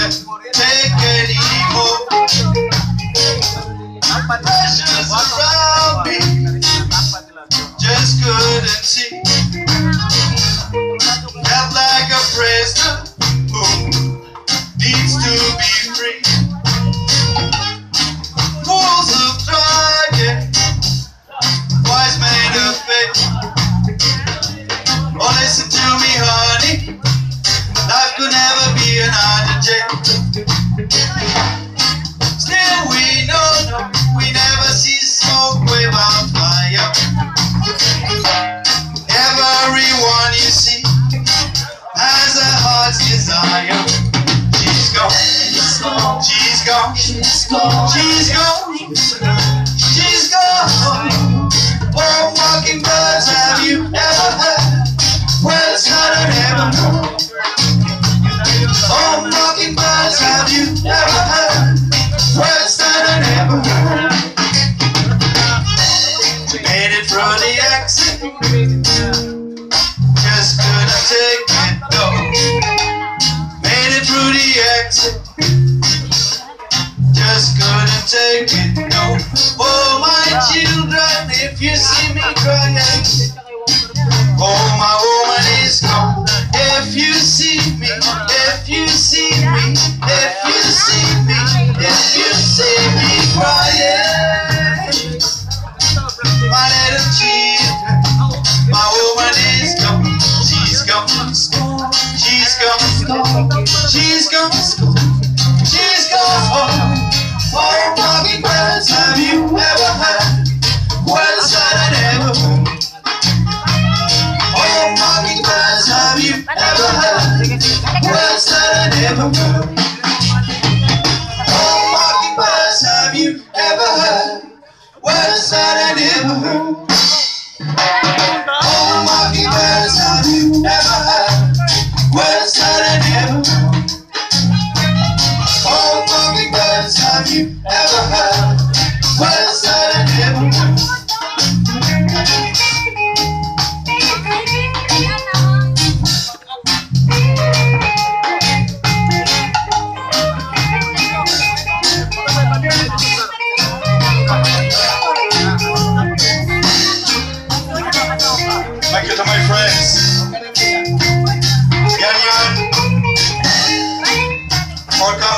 take anymore. Pressures around me, just couldn't see. Felt like a prisoner who needs to be free. Fools of target, wise men of faith. Oh, listen to me, honey, life could never be another day. Still we know, we never see smoke without fire. Everyone you see has a heart's desire. She's gone, she's gone, she's gone, she's gone. Oh, mockingbirds, have you ever heard words that I never heard? Oh, mockingbirds, have you ever heard words that I never heard? Made it through the exit, just couldn't take it, no. Made it through the exit, just couldn't take it, no. Oh, my children, if you see me crying, oh, my woman is gone. If you see me, if you see me, if you see me, if you see me crying, my little children, my woman is gone. She's gone, she's gone, she's gone, she's gone. Oh, mockingbirds, have you ever heard words that I never heard? Oh, mockingbirds, have you ever heard words that I never heard? Oh, mockingbirds, have you ever heard words that I never heard? Oh, mockingbirds, have you ever heard words that I never heard? Oh, mockingbirds, have you ever heard words that I never heard? Thank you to my friends. Yan,